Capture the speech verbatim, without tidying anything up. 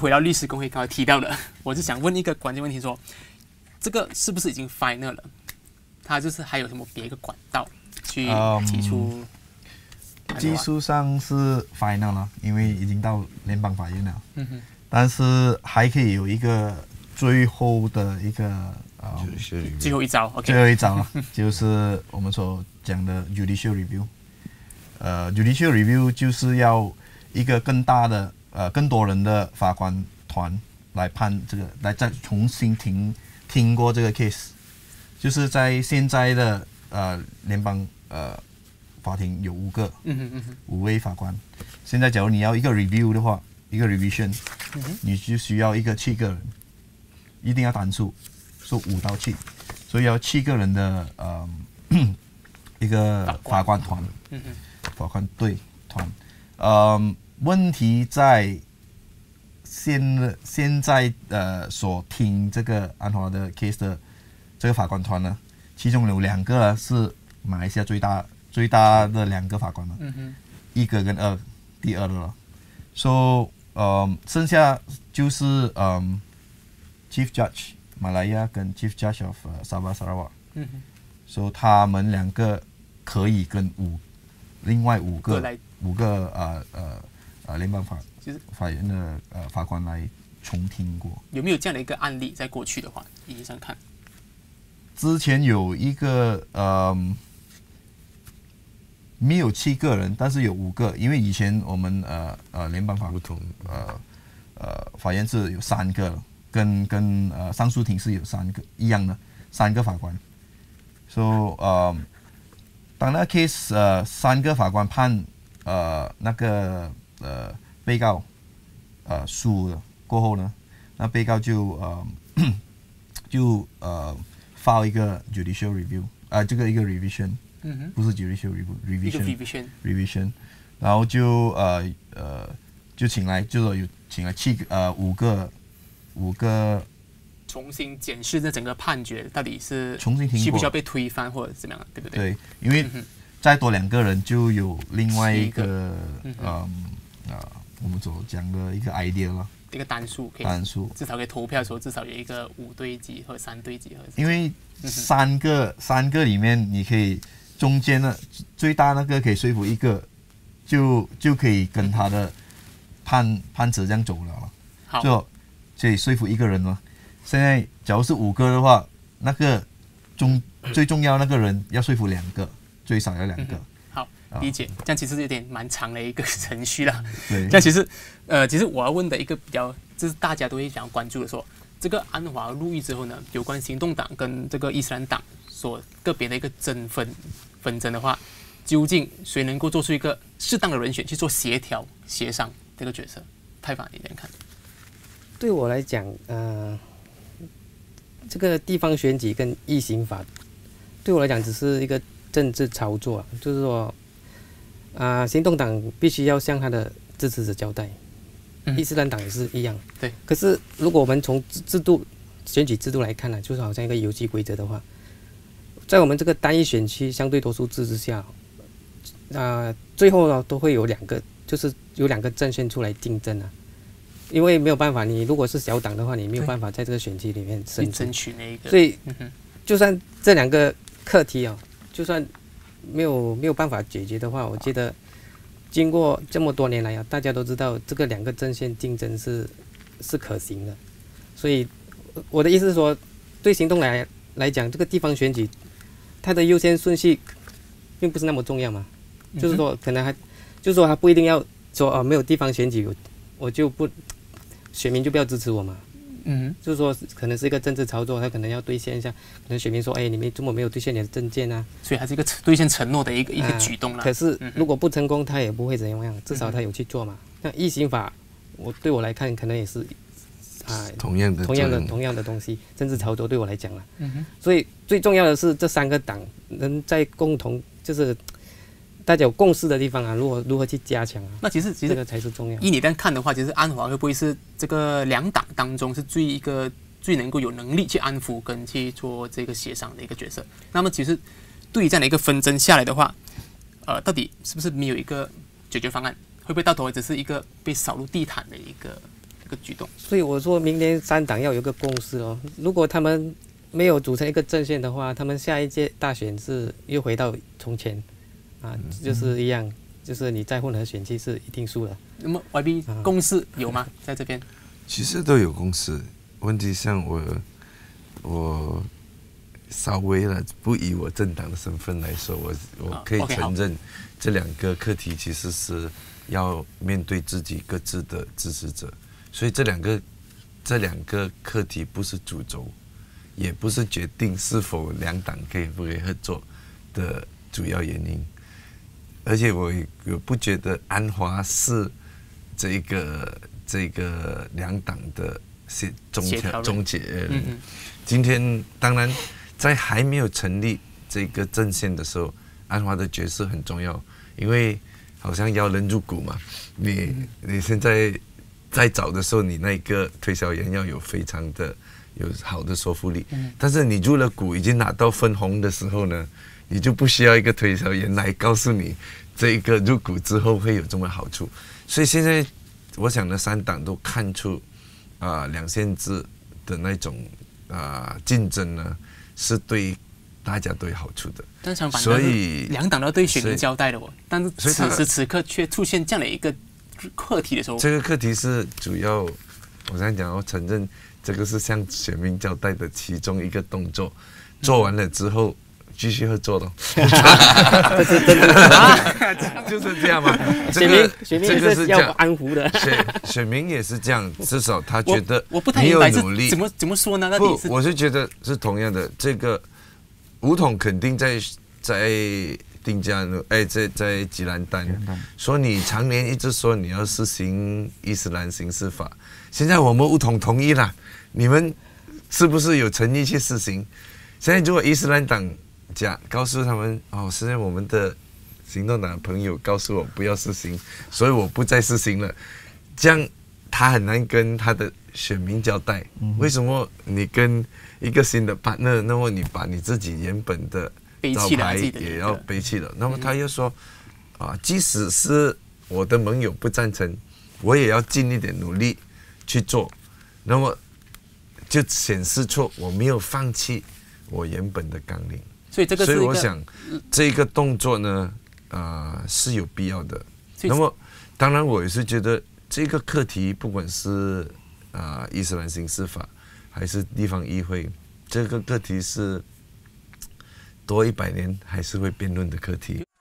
回到律师工会刚才提到的，我就想问一个关键问题说，这个是不是已经 final 了？它就是还有什么别个管道去提出、 嗯？技术上是 final 了，因为已经到联邦法院了。 嗯哼。 但是还可以有一个最后的一个呃， 最后一招 ，OK。 最后一招就是我们所讲的 judicial review。呃 ，judicial review 就是要一个更大的呃更多人的法官团来判这个，来再重新听听过这个 case。就是在现在的呃联邦呃法庭有五个， 嗯哼嗯哼， 五位法官。现在假如你要一个 review 的话，一个 revision，、嗯、你就需要一个七个人，一定要单数，说五到七，所以要七个人的呃一个法官团， 嗯哼， 法官队团。呃，问题在现现在呃所听这个安华的 case 的这个法官团呢，其中有两个是马来西亚最大最大的两个法官了， 嗯哼， 一个跟二，第二的了。So 呃，剩下就是嗯、呃、，Chief Judge 马来亚跟 Chief Judge of、呃、Sabah Sarawak， 嗯哼 ，So 他们两个可以跟五另外五个五个呃呃呃联邦法法院的呃法官来重听过。 有没有这样的一个案例？在过去的话，意义上看， 之前有一个呃。没有七个人，但是有五个，因为以前我们呃呃联邦法不同呃呃法院是有三个，跟跟呃上诉庭是有三个一样的三个法官，所以呃当那 case 呃三个法官判呃那个呃被告呃输了过后呢，那被告就呃就呃 file 一个 judicial review 啊、呃、这个一个 revision。 嗯哼， 不是 judicial revision revision revision， 然后就呃呃就请来，就说有请来七个呃五个五个重新检视这整个判决到底是重新听过需不需要被推翻或者怎么样，对不对？ 对，因为再多两个人就有另外一个嗯呃呃我们所讲的一个 idea 了。 一个单数可以， 单数至少可以投票的时候，至少有一个五对几或者三对几， 因为三个、嗯、三个里面你可以。中间的最大那个可以说服一个，就就可以跟他的判判词这样走了， 好， 就可以说服一个人了。现在假如是五个的话，那个中最重要那个人要说服两个，最少要两个。 嗯、好，理解。这样其实有点蛮长的一个程序了。 对。 这样其实，呃，其实我要问的一个比较，就是大家都会想要关注的说，这个安华入狱之后呢，有关行动党跟这个伊斯兰党所个别的一个争分纷争的话，究竟谁能够做出一个适当的人选去做协调协商这个角色？泰法你怎样看？ 对我来讲，呃，这个地方选举跟异刑法，对我来讲只是一个政治操作，就是说，啊、呃，行动党必须要向他的支持者交代，嗯、伊斯兰党也是一样。 对。可是如果我们从制度选举制度来看呢，就是好像一个游戏规则的话。在我们这个单一选区相对多数制之下，啊、呃，最后呢都会有两个，就是有两个阵线出来竞争啊。因为没有办法，你如果是小党的话，你没有办法在这个选区里面生存， 争取那一个。 所以，嗯、就算这两个课题啊，就算没有没有办法解决的话，我觉得经过这么多年来啊，大家都知道这个两个阵线竞争是是可行的。所以我的意思是说，对行动来来讲，这个地方选举。它的优先顺序并不是那么重要嘛，嗯、就是说可能还，就是说他不一定要说啊，没有地方选举，我就不选民就不要支持我嘛。嗯，就是说可能是一个政治操作，他可能要兑现一下，可能选民说，哎，你们怎么没有兑现你的政见啊？ 所以还是一个兑现承诺的一个、啊、一个举动啦。 可是如果不成功，他也不会怎样，至少他有去做嘛。那异刑法，我对我来看，可能也是。啊， 同样的同样的同样的东西，政治操作对我来讲了，嗯哼，所以最重要的是这三个党能在共同就是大家有共识的地方啊，如何如何去加强啊？ 那其实其实这个才是重要。 依你这样看的话，其实安华会不会是这个两党当中是最一个最能够有能力去安抚跟去做这个协商的一个角色？那么其实对于这样的一个纷争下来的话，呃，到底是不是没有一个解决方案？会不会到头只是一个被扫入地毯的一个一个举动。 所以我说明年三党要有一个共识哦。如果他们没有组成一个阵线的话，他们下一届大选是又回到从前啊，就是一样，就是你在混合选区是一定输了。 那么 Y B 共识有吗？在这边？ 其实都有共识，问题像我我。稍微了，不以我政党的身份来说，我我可以承认，这两个课题其实是要面对自己各自的支持者，所以这两个这两个课题不是主轴，也不是决定是否两党可以不可以合作的主要原因，而且我也不觉得安华是这个这个两党的终终结人。嗯嗯今天当然。在还没有成立这个阵线的时候，安华的角色很重要，因为好像要人入股嘛。你你现在在找的时候，你那个推销员要有非常的有好的说服力。但是你入了股，已经拿到分红的时候呢，你就不需要一个推销员来告诉你这一个入股之后会有这么好处。所以现在我想呢，三党都看出啊、呃、两县制的那种啊、呃、竞争呢。是对大家都有好处的， 但相反， 所以两党都要对选民交代的哦。但是此时此刻却出现这样的一个课题的时候， 这个课题是主要，我刚才讲，我承认这个是向选民交代的其中一个动作，做完了之后继续合作咯。 这是真的， 就是这样嘛。 选民选民也是要安抚的， 选选民也是这样，至少他觉得我不太明白是怎么怎么说呢？ 不，我是觉得是同样的。这个武统肯定在在丁加奴，哎，在在吉兰丹说你常年一直说你要实行伊斯兰刑事法，现在我们武统同意了，你们是不是有诚意去实行？现在如果伊斯兰党讲告诉他们哦，现在我们的行动党的朋友告诉我不要实行，所以我不再实行了，这样他很难跟他的选民交代。嗯、为什么你跟一个新的 partner， 那么你把你自己原本的招牌也要背弃了？那么他又说啊，即使是我的盟友不赞成，我也要尽一点努力去做，那么就显示出我没有放弃我原本的纲领， 所以这个是一个， 所以我想这个动作呢，呃，是有必要的。那么，当然我也是觉得这个课题，不管是啊、呃、伊斯兰刑事法，还是地方议会，这个课题是多一百年还是会辩论的课题。